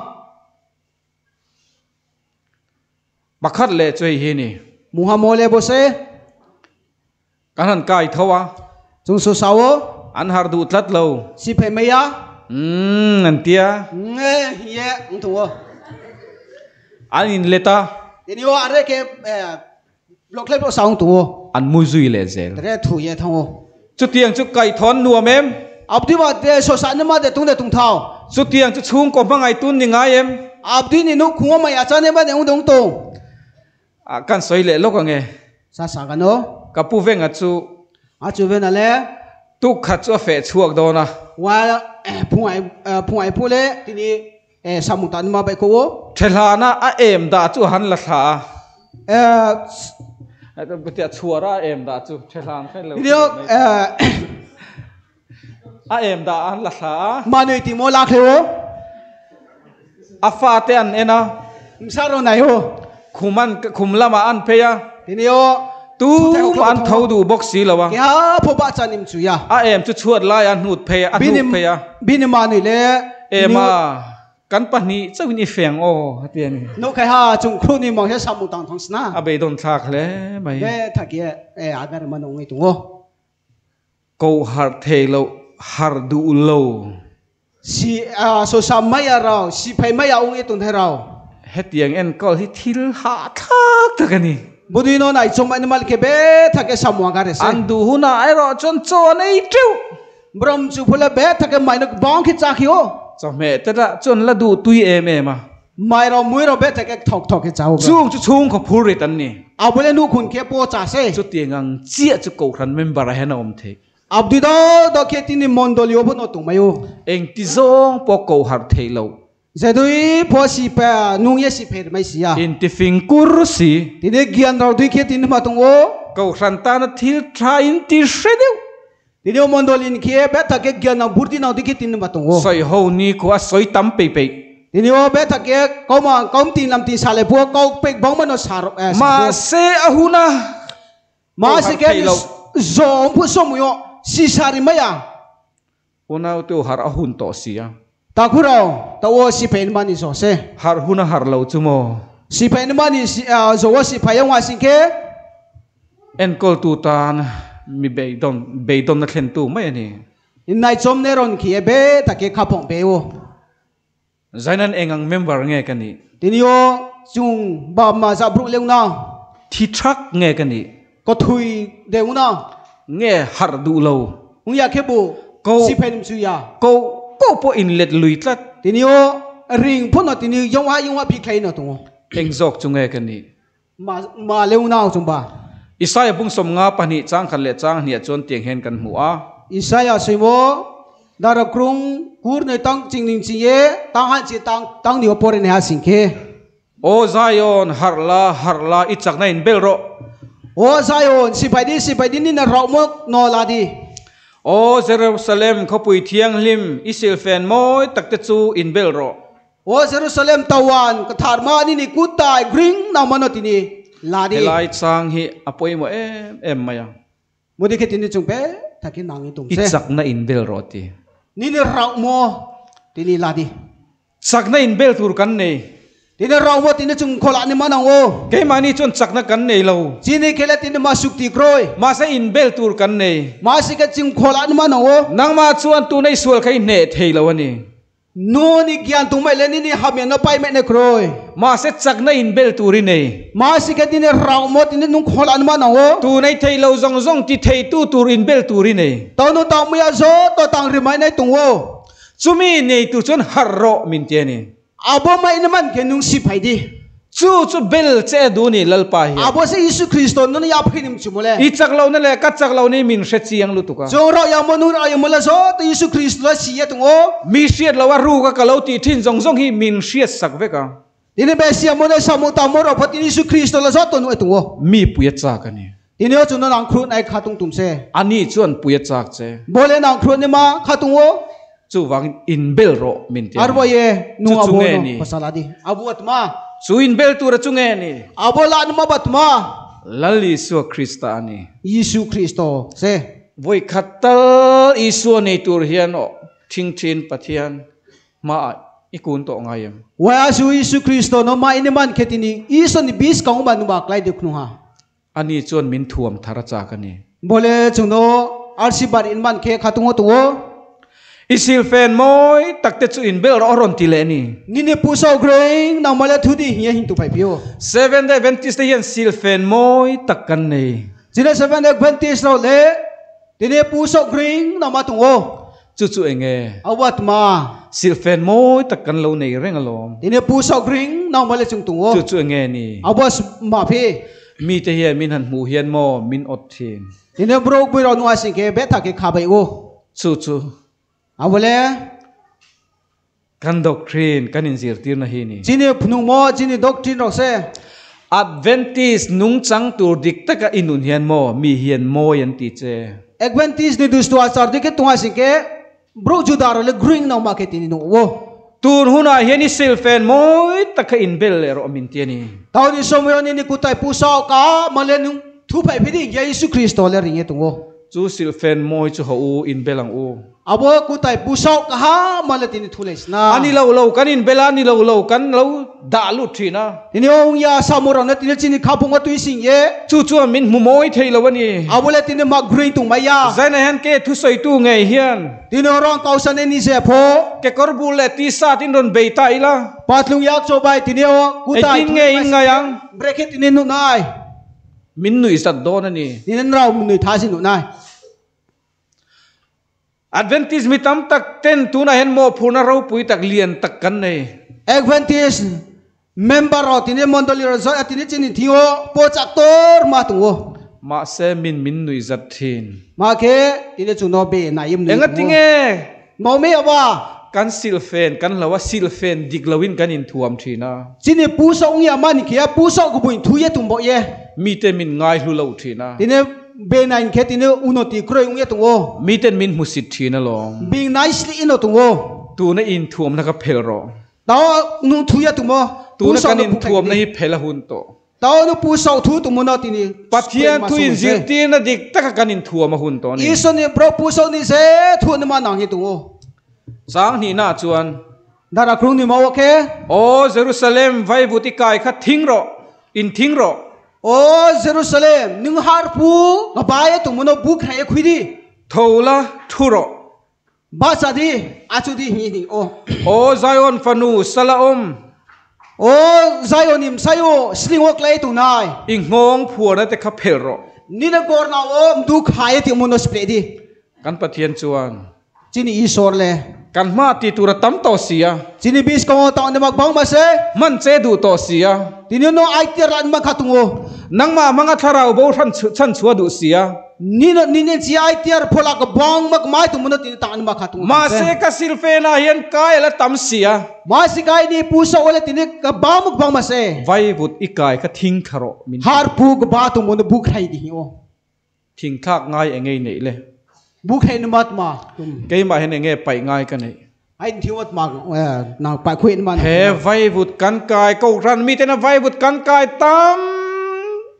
บักขัดเล่ช่วยเฮนี่มุฮัมมัดเลบเซ่กันหันกายเทวะจงสุสาวอันหาดูตลัดเราสิเพย์ไม่ยะนั่นเตียเฮียอุ้งตัวอันอินเลต้าทีนี้ว่าอะไรแค่บล็อกเล็บสองตัวอันมุจุยเลเซลแต่ถุยทั้งจุดเตียงจุดไก่ทอนนัวเมมอับดีว่าเดชสานมาเดตุงเท้าจุดเตียงจุดชุ่งกบมังไอตุนยังไงเอ็มอับดีนี่นุขวไม่อาจารย์เนี่ยมาเดี๋ยวอุ้งตัวกันสวยเละโลกไงซากันเนาะกับผู้เวงจูเวนั่นแหละตุกขัดชัวเฟชชัวกโดนะว่าผู้ไอ้ผู้เล่ทีนี้สมุตันมาไปกูเทลานะเอ็มดาจูหันละขาแต่เดี๋ยวชัวร์เอ็มดาจูเทลานแค่เลยเดี๋ยวเอ็มดาหันละขามาหน่อยที่โมลาเคโอฟาเตียนเอ็นะมิสาโรไหนโอคุมละมาอันเพียทีนี้ตู้อันเท่าดูบ็อกซี่แล้ววะแค่พบอาจารย์นิมจุยาเอ็มจะชวดไล่อันนูดเพียอันนูดเพียบินมาหน่อยเลยเอ็มากันปนีเจ้านี่เฟียงโอ้เตียนี่นกแค่ฮะจงครูนี่มองแค่สมุตังทองสนาเบดอนทักเลยไม่ทักเย่อาการมันองไงตัวกูฮาร์เทโลฮาร์ดูโลสิโซซาไม่ยาเราสิเพย์ไม่ยาองไงตัวเราเฮตียงเอ็นก็ที่ทิลหาทักตะกันนี่บุตรีโน่นไอจงมันมาเก็บทักเกสามวันกันเลยอันดูหุ่นไอรอจนโจนไอจิ้วบรมจูพลเบทักเกไม่นึกบ้องคิดจากอยู่จำเมตระจนละดูตุยเอเมมาไม่เราไม่เราเบทักเกถกคิดจากชุ่งเขาพูดตันนี่เอาไปเล่นดูคุณแค่ปวดจ่าเซ่จุดเตียงเจี๊ยจุกขันเมมบาร์ให้น้องเทอับดีดอเคตินิมอนโดลิโอพนอตุงมาอยู่เองที่ซงปกเขาฮาร์เทโลจะดูพอสิเปนุ่งเยสิเพร์ไม่เสียอินทิฟิงกุรุสีทีนี้เกียนเราดูเคตินมาตรงโอเขาขันตานาทิลทราอินทิเชดิวทีนี้มอนโดลินเคียเบต้าเกเกียนเราบุตรที่เราดูเคตินมาตรงโอสอยหูนี่ขวาสอยตั้มเป๊ะทีนี้ว่าเบต้าเกเขามาเขาตีนลำตีสาเลพวกเขาเป๊กบ้องมันเอาสารมาเซอหุนะมาเซเกจอมผู้สมุยสิสาริมายังหุนะตัวหาร์หุนต่อเสียตาคุเราตัวสิเพนมันนี่โซเซหาร์หุนะหาร์เราจุโมสิเพนมันนี่โซว่าสิพยังว่าสิเกเอ็นกอลตูตานมีเบย์ดอนนักเล่นตู้ไม่เนี่ยอินนายจอมเนรอนขี้เบตะเกขับปองเบโอใจนั้นเองเมมเบอร์ไงกันนี่ทีนี้โอจุงบามาจับรุเลี้ยงน้าที่ทักไงกันนี่ก็ถุยเดี๋ยวน้าไงหาร์ดูโลมึงอยากแค่บุสิเพนสุยาก็พออินเล็ดลุยตัดทีนี้โอริงพ่นทีนี้ยังว่าพิกเลยนะตัวเองจอกจุงไงกันนี่มาเลี้ยงน้าจุงบ้าอิสายาบุ้งสมงาปนิจ้างขันเละจ้างเนี่ยจนเตียงเห็นกันหัวอิสายาสิโมดาร์กรุงกูร์ในตั้งจริงจริงเย่ตั้งหันจีตั้งนิวปอร์ในหาสิงเคโอไซออนฮาร์ลาอิจักในอินเบลโรโอไซออนสิไปดินี่นะเราหมกนอลาดีโอเยรูซาเล็มเขาปุยเทียงลิมอิสราเอลมอยตักเตจูอินเบลโรโอเยรูซาเล็มตะวันกถาร์มานี่กูตายกริ้งนามันตินีลาดีไลจางฮีอภัยโมเอ็มมายังมุดิเคตินจุงเป้ถ้ากินนางตุงอิเซจักน่าอินเบลรอตีนี่เราโมทีนี่ลาดีจักน่าอินเบลตูร์กันเน่ทีนี่เราโมทีนี่จุงโคลานี่มันเอาแกมานี่จนจักน่ากันเน่เราจีนี่เคลตินี่มาสุกตีกรอยมาเซอินเบลตูร์กันเน่มาสิกจุงโคลานี่มันเอานางมาชวนตูในสวลใครเน่เทลวันนี้โน่นี่กินตุงไม่เลนี่หามีนไปไม่เนกรอยมาเซจักน่าอินเบลตูรินเน่มาสิกตินี่เราโมทีนี่นุ่งโคลานี่มันเอาตูในเทลจงจงที่เทตูตูรินเบลตูรินเน่ตอนนู้นตอนมีอาโซตอนต่างริมายในตุงโอจูมีเน่ตูจนฮาร์โรมินเตนี่อาบ่ไม่นี่มันแค่นุ่งสิบไปดีจูเบลเจดูนี่ลลปาฮีอาบ่ใช่ยิสุคริสต์นั่นยาพินิมจุมเลยอีจักเรานั่นแหละกัดจักเรานี่มินเชจียังลุตุกะจงเราอย่างมนุษย์อย่างมนุษย์โซตัวยิสุคริสต์ละสิยตุงโอมีเชียดเราว่ารู้ก็เราตีทิ้งจงจงฮีมินเชียดสักเวกะทีนี้เบสยามนุษย์สมุทรมรดกพอที่ยิสุคริสต์ละโซตัวนู้นตุงโอมีปุยจักกันนี่ทีนี้จุนนางครูนายขาตุงตุ่มเซอันนี้ชวนปุยจักเจโบเลนางครูนี่มาขาตุงโอจูวังอินเบลโรมินเตอาร์บอยนุ่งอาโบจุงเอโนนี่ภาษาลาดีอาโบตมาจูอินเบลตูระจุงเอนี่อาโบลานมาบัตมาลลิสัวคริสตานี่ยิสุคริสต์เซวยขัดตลอีสัวในตัวเฮียนอทิ้งทิ้งปะเทียนมาอีกุนโตงายมว่าอายิสุคริสต์น้องมาอินมันแค่ที่นี่ยิสุนี่บิสกังบันบักไลดิคุนฮะอันนี้ชวนมินทวมทารจักกันนี่โบเลจุนโนอาร์ซิบาร์อินมันแค่ขาตุงโอตุงโออิสิลเฟนมอยตักเตจูอินเบลรอรอนติเลนี่นี่เนี่ยผู้สาวเกรงนำมาแล้วทุดีเฮียหินตุไปพิโอ Seven Day Adventist เฮียนสิลเฟนมอยตักกันนี่จีน่าเซเว่นเด็กเวนติสเราเล่ทีนี้ผู้สาวเกรงนำมาตุงโอจู่ๆเองอาวัตมาสิลเฟนมอยตักกันเราในเร่งอารมณ์ทีนี้ผู้สาวเกรงนำมาแล้วจุงตุงโอจู่ๆเองนี่อาวัสมาพี่มีแต่เฮียนมินหันหมูเฮียนมอมินอดทินทีนี้บรูกบุยเราหนัวสิงเกเบต้าเกขาไปโอจู่ๆเอาเวลากันดอกทรีนกันอินสิร์ตีนะฮีนี่จีนี่พนุโมจีนี่ด็อกทรินเราเซ่ Adventist นุงจังตูดิกตะกะอินุนเฮียนมอมีเฮียนมอยันติเจเอกเวนติสนี่ดูสตัวสารดิเกตัวสิงเกบรูจูดาร์เลยกริงนำมาแค่ที่นี่โอตูนหุนาเฮียนี่สิลเฟนมอยตักอินเบลเลรอมินเตียนี่ตอนนี้สมัยนี้นี่กูตายผู้สาวกามาเลนุทุบไปพิธียิสุคริสต์เลยริงเงี้ยตุงโอจู่สิลเฟนมอยจู่เขาอินเบลังอูอาบ่กูตายผู้สาวกามาเลตินี่ทุเลสนะอันนี้เรากันอินเบลานี่เรากันเราด่าลุทีนะทีนี้องยาสามุรานะทีนี้จีนี่ข้าพงว่าตุยสิงเย่จู่ๆมินหมูมอยเทยแล้ววันนี้อาบ่เลตินี่มากริงตุงมายาใจในฮันเกทุสอยตู้ไงเฮียนทีนี้รองเกาสันนี่เสียพอแกกอร์บูเลตีซาตินโดนเบย์ตายละปัดลุงยักษ์โจบายทีนี้กูตายไอ้กินไงอิงไงยังเบรกทีนี้นุ่นายมินหนุ่ยสัตว์โดนนี่ทีนี้เราหนุ่ยท้าสินุ่นาย Adventist มีตั้มตักเต้นตูน่าเห็นโมพูน่าเราปุยตักเลียนตักกันนี่เอกเวนติสเมมเบอร์เราทีนี้มอนดอลีร์ซอยทีนี้จีนี่ที่โอโปจักตอร์มาตุงโอมาเซมินหนุ่ยจัดทินมาเคทีนี้จุนโนเบนายมเอ็งก็ติงเอมอเมียว่ากันสิลเฟนกันเราว่าสิลเฟนดิกลวินกันอินทวมทีนะจีนี่ผู้สาวองยามันเขียผู้สาวกูบุญทุยตุงบ่เย่มีแต่มินง่ายลุเราทีนะทีนี้เบนายเคทีนี้อุโนติครอยองยาตุงโอมีแต่มินมุสิตทีนะลอง being nicely inตุงโอตูน่ะอินทวมนะครับเพลรอตานุทุยตุงโอตูน่ะกันอินทวมนะฮิเพลหุนโตตานุผู้สาวทุตุงโมนาทีนี้ปัทเทียนทุอินสิตีนะดิกตะกันอินทวมหุนโตนี่อีสนี่บรผู้สาวนี่เสทุนมานังฮิตุงโอสางนี่น่าจวนดาราครุงนี่มาโอเคโอ้เยรูซาเล็มไว้บุติกายคัดทิ้งรออินทิ้งรอโอ้เยรูซาเล็มนึงฮาร์ปูกบายตุงโมนาบุกใครคุยดีโทละทุรอบาซาดีอาจูดีฮีนี่โอโอ้ไซออนฟานูสลาอมโอ้ไซโอนิมไซโอสลิงวอกเลยตุงนายอิงงงผัวนะแต่ขับเพลรอนี่นะกอร์นาโอมดูขายที่โมนาสเปรดีกันปัทเทียนจวนจีนี่อีสอร์เลยกันมาตีตุระตั้มต่อเสียจีนี่บิสกองตอนนี้มักบังมาเสมันเจดูต่อเสียทีนี้โนไอเตียรันมาขัดตุงโอนังมามังอัทราวโบชันชัวดูเสียนี่นะนี่เนี่ยจีไอเตียร์พลักบังมักไม้ตุงโมนาทีตานมาขัดตุงมาเซกสิลเฟนาเฮียนกายและตั้มเสียมาสิกายนี่ผู้สาวเลยทีนี้กับบ้ามักบังมาเสไว้บุตรอีกายก็ทิ้งคารอมินฮาร์ปูกับบ้าตุงโมนาบุกใครดีโอทิ้งทักง่ายเองไงนี่เลยบุกใครนมัดมาเกยมาเห็นเองไงไปง่ายกันนี่ไอ้ที่วัดมานางไปคุยมันเฮไว้บุตรกันกายก็รันมีแต่นะไว้บุตรกันกายตั้ม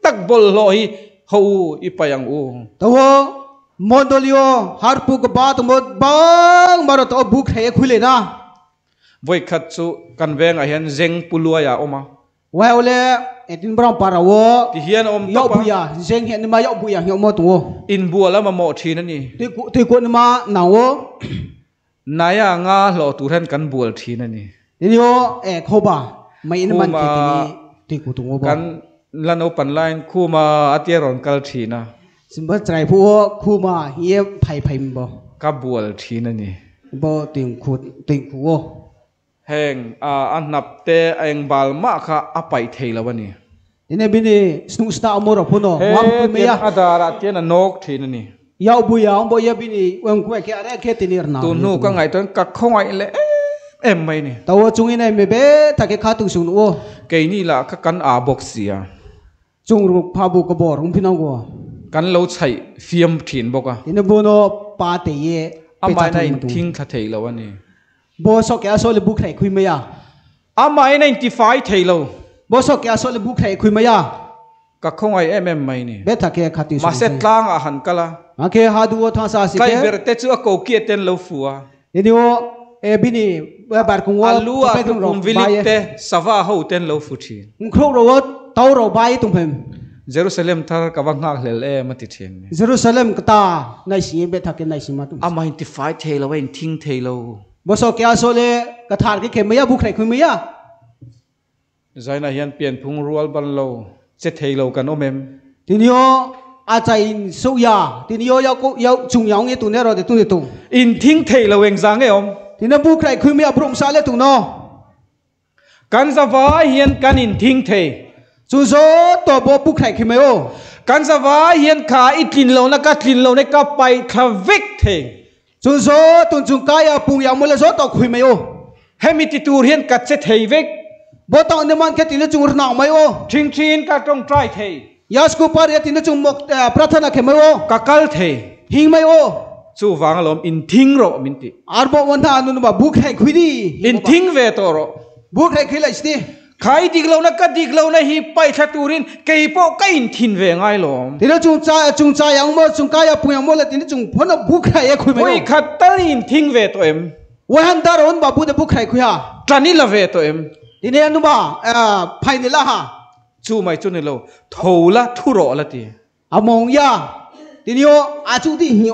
ตักบอลลอยเขาอีไปยังอูตัวมอนโดลิโอฮาร์ปูกบาตมดบางมารตัวบุกให้คุยเลยนะไว้ขัดสุกันเวงอาเห็นเจงปุลัวยาออกมาว่าเอาเลยเอ็นบรองปาราวที่เฮียนอมยอบุยาเจงเห็นมายอบุยาเหี่ยวมดตัวอินบัวแล้วมาหมดทีนั่นนี่ที่กูนมาหนาวนายงาหล่อตัวท่านกันบัวทีนั่นนี่ทีนี้เขาบ่าไม่อินมันที่ที่กูตัวบ่กันลันเอาปันไลน์คู่มาอาเตียรอนกัลทีนะสิบใจพวกคู่มาเยี่ยไผ่ไผ่บ่กับบัวทีนั่นนี่บ่ติงคู่แห่งอันนับเตะเองบาลมาค่ะอภัยเทแล้ววันนี้ทีนี้บินสนุกสตาร์มอร์พูโน่วางคุยไม่ยาอาดาราเตียนนกทีนั่นนี่ยาวบุยาวบ่ยาบินวางคุยแค่อะไรแค่ตีนี่ร์นาตัวนู้ก็ไงตัวกักข้องไอ้เล่ไม่นี่ตัวจุงอินไอ้ไม่เบ้ถ้าแค่ขาตุงสุนโอเกยนี่ละก็กันบอกเสียจุงรูปพาบุกบอรุงพี่น้องกัวกันเราใช้ฟิล์มถิ่นบอกอ่ะทีนี้บุโน่ปาเตยอาไม่ได้ทิ้งคาเทลวันนี้บอสแกโซเลบุกใครคุยไม่ยาอาไม่ได้ที่ไฟเทลบอสแกโซเลบุกใครคุยไม่ยาก็คงไอ้ไม่นี่เบถ้าแกขาตุงมาเสร็จล้างอาหารกันละโอเคหาดูทางซาสิใครเบรเตจูอโกเกียเต็นเราฟัวทีนี้บินี่บาร์กุงว่าลัวกุมวิลิเตสวาหูเต็นเราฟุชีครูเราเต้าเราใบตรงเพิ่มเยรูซาเล็มทาร์กับวังหักเลเล่มาติดเทียนเยรูซาเล็มก็ตาในสิ่งเบถ้าแกในสิ่งมาตุ้มอาไม่ที่ไฟเทลเอาไว้ทิ้งเทลบอสแกโซเลกระถางที่เข็มไม่ยาบุกใครคุยไม่ยาใจน่าเห็นเปลี่ยนพุงรัวบันโลเจ็ดเทลกันโอเมมทีนี้อาจารย์สุยาทีนี้ยาจุงยองยี่ตัวเนี่ยเราเดี๋ยวตัวเดียวตัวอินทิ้งเทลเองจังไงอมทีนี้บุกใครคุยไม่ยาพรุ่งสายเลยตัวเนาะกันสบายเห็นกันอินทิ้งเทจุดโซตัวบุกใครคุยไม่โอกันสบายเห็นขาอิทินโลนักทินโลนักไปทวิกเทจุดโซตุนจุงกายปุ่งยามุลโซตัวคุยไม่โอเฮมิติตูเห็นกัดเซเทวิกบ่ต้องเนี่ยมันแค่ทีนี้จุงรนาไม่โอชิงกัดตรงใจเทยาสกูปาร์ยตินจุงมกปรารถนาแค่ไม่โอกัลเทหิงไม่โอสู้ฟังลมอินทิ้งโรมินติอาร์บวันท่านุนบ่บุกให้คุยดีอินทิ้งเวทโรบุกให้คุยเลยสิใครดิกเรานักดิกเราในฮิปไปชัตูรินเกี่ยปก็อินทิ้งเวงไงลมทีนี้จุงใจยังมั่วจุงกายปุ่งยังมั่วเลยทีนี้จุงพนักบุกให้คุยไม่โอไม่ขัดตลินทิ้งเวทเอ็มวันดารอนบ่บุกบุกให้คุยฮะตอนนี้ละเวทเอ็มทีนี้นุบ่ภายในละฮะจู่ไม่จู่นี่เราทูละทุรอละทีอามองยาทีนี้อาจูดีหิโอ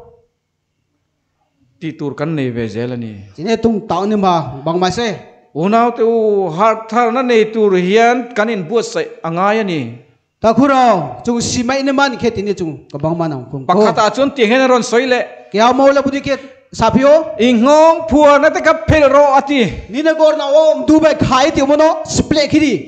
ที่ตูร์กันในเวเจลนี่ทีนี้ตุ้งตาวนี่มาบางมาเซ่อุณาเตวฮาร์ทาร์นั่นในตูร์เฮียนกันอินบัวใส่อ่างายนี่ตาคุเราจุงสิไม่เนี่ยมันแค่ทีนี้จุงกับบางมันเอาคงปักขัดอาจนเตียงเฮนรอนสวยเละแกเอาโมเลบุตรเกตซาพิโออิงงพัวนั่นแต่กับเพลโรอตินี่นะกอร์นาโอมดูไปขายที่มันโนสเปลคิดี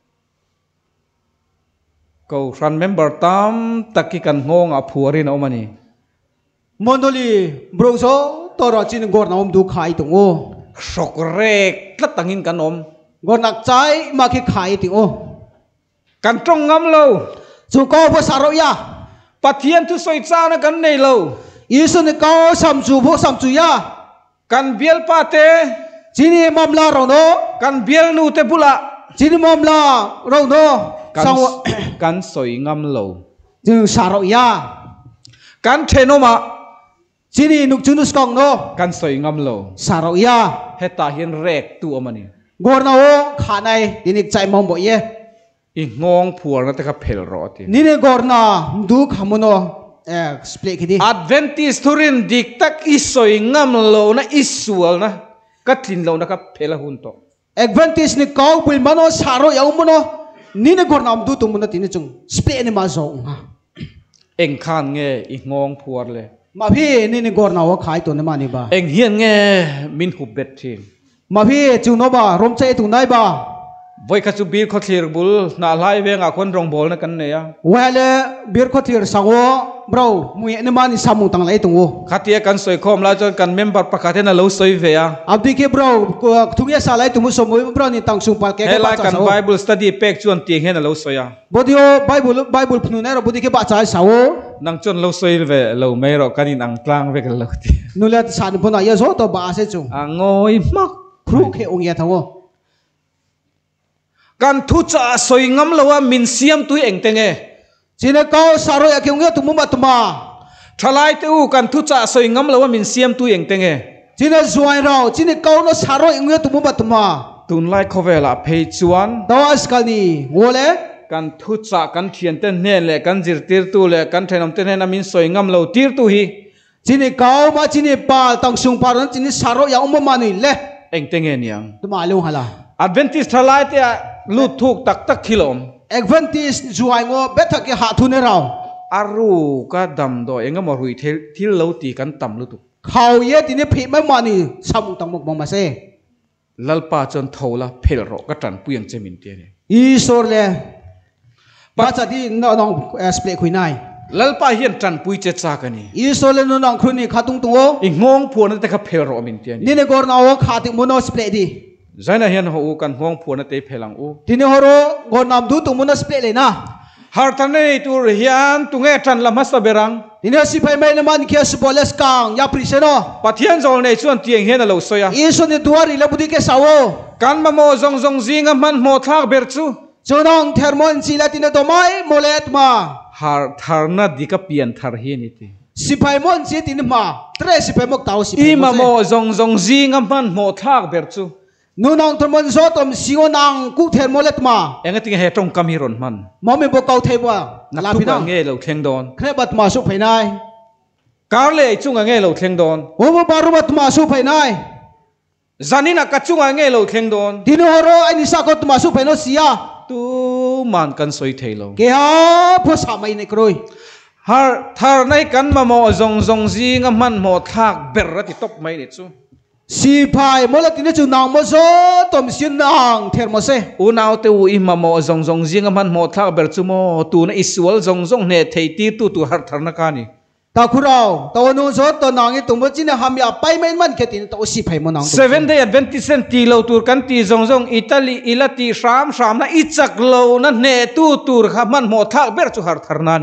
ก็รันเมมเบอร์ตามตะกี้กันงงอ่ะพัวรินเอามานี่มอนโดลีบรูโซตัวเราจีนกอร์นาโอมดูขายตรงโอชกเรกลัดตั้งอินกันอมกอร์นักใจมาคิดขายที่โอกันตรงงำเราสุกอภาษาเรายาปัทเทียนทุสอยจ้านะกันในเราอีสุนก็สัมจูพวกสัมจูยากันเบียลปาเตจีนี่มัมลาเราโนกันเบียลนูเตปุละจีนี่มัมลาเราโนกันสวยงามเราจึงสารยากันเทโนมาจีนี่นุกจุนุสกองโนกันสวยงามเราสารยาเฮตาเห็นเรกตัวมันนี่กอร์นาโอขาในดินิกใจมองบ่เย่อีงงผัวนั่นแต่กับเพลรอตินี่เนี่ยกอร์นาดูขมุนโอสเปลคิดี Adventist ทุรินดิกตักอิสวยงามโลนะอิสวลนะกัดลินโลนะกับเพลหุ่นโต Adventist นี่ก้าวบุลมันโอสารยาวมันโอนี่เนี่ยกอร์นามดูตุมันนะทีนี้จุงสเปลนี่มาส่งเอ็งข้านเงยอีงงผัวเลยมาพี่นี่เนี่ยกอร์นาว่าขายตัวนี่มานี่บ้าเอ็งเฮียนเงยมินหุบเบ็ดทีมาพี่จุงโนบ้ารวมใจตุงได้บ้าไว้ขัดสุบีร์ขทีร์บุลน่าไล่เวงอาคนรองบอลนักกันเนี่ยเวลบีร์ขทีร์สังวบราวมุยนี่มันสามุตังไล่ตุงขัดเทียกันสวยคอมแล้วจนกันเมมเบอร์ประกาศให้น่าเล่าสวยเวียอับดีเคบราวทุกอย่างสาไล่ตุงมุสมุยบราวนี่ตั้งสุงปากแก่ให้ไล่กันไบเบิลสตัดดี้เป็กจวนเตียงให้น่าเล่าสวยบดีโอไบเบิลพนุนเนี่ยเราบดีเคบ้าจ่ายสาวนั่งจนเล่าสวยเวียเล่าไม่รอกันนี่นั่งกลางเวกันเล่าทีนู่นแหละสารพนักยาโซตัวบ้าเสียจุงงอยมักครูเคองเยทั้งกันทุจ่าสวยงามละว่ามินเซียมตุยเองเตงเอจีนเขาสารอยากเงี้ยตุมุบัตมาทลายตู้กันทุจ่าสวยงามละว่ามินเซียมตุยเองเตงเอจีนจวนเราจีนเขาโนสารอยเงี้ยตุมุบัตมาตุนไลค์เขาเวลาเพย์จวนตัวสกัลนี่วัวเล่กันทุจ่ากันเทียนเต้นเน่เล่กันจิรตีร์ตูเล่กันเทนอมเต้นเน่นามินสวยงามละตีร์ตูฮีจีนเขามาจีนปาตั้งซุงปาร์นจีนสารอยากมาหนุเล่เองเตงเอเนียงตัวมาลุงฮะล่ะอัดเวนติสทลายเตะลูดทุกตักคิลอมเอ็กเวนติสจวยงอเบทักยหาทุนเราอารูก็ดำดอยเองก็มาหุยที่เราตีกันต่ำลุตุเขาเยตินี่ผิดไม่มานี่สมุตังมกมองมาเซ่ลัลปาจนทว่าเพลโรก็ตันปุยงเจมินเตียนอีโซเล่ปัจจัยที่น้องสเปรคุยนายลัลปาเฮียนตันปุยเจจากันนี่อีโซเล่น้องครุนี่ขาตุงตัวอีงงผัวนั่นแต่ก็เพลโรมินเตียนนี่ในกรณาวขาติมุนสเปรดีใจน่ะเห็นหัวกันห่วงผัวนั่นแต่เพลังอูทีนี้ฮารุกรณามดูตุมุนสเปรเลยนะฮาร์ทันนี่ตัวเฮียนตุงเอทันละมัสเบรังทีนี้สิไปไม่ละมันเคียสบอลสกังยาปริเซโนปัทยันจอลในส่วนเตียงเห็นเราสวยอีส่วนนี้ตัวรีเลบุดีเกสาวกันมาโมจงซิงมันโมทักเบิร์ซูจน้องเทอร์มอนซีเลตินตัวไม่โมเลตมาฮาร์ทาร์นัดดิกเปียนทาร์เฮียนิตีสิไปมอนซีตินมาเทรสิไปมกตาวสิอีมาโมจงซิงมันโมทักเบิร์ซูนูนองทรมานโซตอมซิโอนังกุเทนโมเลตมาเอ็งติงเฮตรงกามิรอนมันมอมเป็นพวกเขาเทว่านักทุกงเงเราเทงดอนเครบัตมาสุภายในกาเลจุงงเงเราเทงดอนโอ้มาบารุบัตมาสุภายในจานินักจุงงเงเราเทงดอนดิโนฮารุไอนิสากตมาสุภายในเสียตูมันกันสวยเทโลเกียร์ผู้สามัยในกรุยฮาร์ทาร์ในกันมาโมจงซีงมันโมทักเบรติตบไม่เนซูสีพายมอลตินจูนางมโซตอมสินนางเทอร์โมเซอุนาวเตวอิมาโมจงซิงมันโมทักเบรซูโมตูนอิสวลจงเนเทตีตูฮาร์ทาร์นักานีตาคุเราตัวนู้นโซตัวนางตุ่มจินหามยาไปไม่มันแค่ตินตัวสีพายมนาง Seven Day Adventistตีเราตูกันตีจงอิตาลีอิลตีสามนะอิจักเรานั่นเนตูร์มันโมทักเบรซูฮาร์ทาร์นานี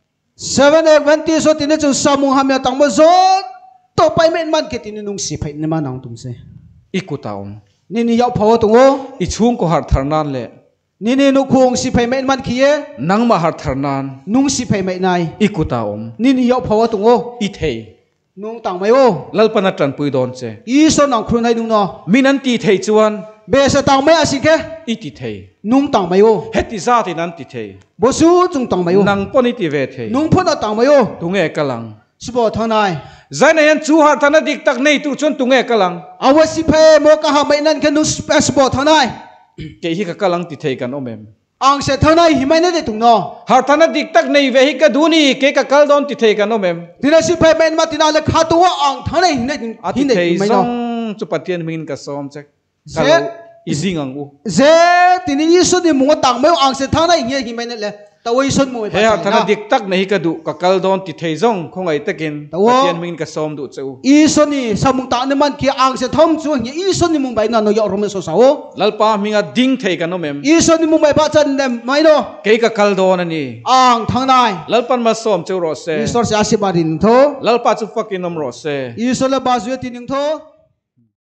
Seven Day Adventist ตินจูสามุหามยาตังมโซต่อไปไม่มันเกิดที่นุ่งสีไปนี่มันนั่งตุ้มเสอีกุตาอมนี่ยาวพอตัวอีช่วงก็หาทารนานเลยนี่นุ่งคงสีไปไม่มันขี้นั่งมาหาทารนานนุ่งสีไปไม่นายอีกุตาอมนี่ยาวพอตัวอีเทนุ่งต่างไม่โอ้ลัลปนัดจันปุยดอนเสอีสนองครูนายนุ่งเนาะมินันตีเทจวนเบสต่างไม่อาศัยแค่อีติเทนุ่งต่างไม่โอ้เฮติซาตินันติเทบสูจงต่างไม่โอ้นั่งปนิติเวเทนุ่งพ้นต่างไม่โอ้ตุงเอกลังสบอทนายใจในยันจูฮาร์ทนัดดิกตักในตัวชนตุงเอกลังเอาไว้สิเพโมกะหาไม่นั่นแค่นุ่งสบอทนายเกฮิกกลังติเทกันโอเมมอังเสทนายหิไม่ได้ตุงเนาะฮาร์ทนัดดิกตักในเวฮิกดูนี่เกกกลดอนติเทกันโอเมมทีนั้นสิเพไม่มาตินาเลขาตัวอังทนายหิไม่หิไม่เนาะจุปฏิยันมินกัสอมเช็คกะอีซิงังอูเจทีนี้ยิสุนี่มัวต่างไม่อังเสทนายหิไม่นั่นเลยแต่ว่าส่วนมวยเฮ้ยท่านดิกตักในกระดูกกัลดอนติเทจงคงไอ้ตะกินปฏิญาณมินกระสอมดูเจ้าอีส่วนนี้สมุนตาเนี่ยมันเกี่ยอังเสทอมจวงอีส่วนนี้มึงไปนั่นเราอยากรู้มั้ยสาวลัลปามิงดิ้งเทกันโนเมมอีส่วนนี้มึงไปบ้านจันเดมไม่เนาะเกี่ยกัลดอนนี่อังทางไหนลัลปันมาสอมเจ้ารอเซอีส่วนเสียสิบารินโตลัลปาจุฟักินนมรอเซอีส่วนละบาซุยตินิงโต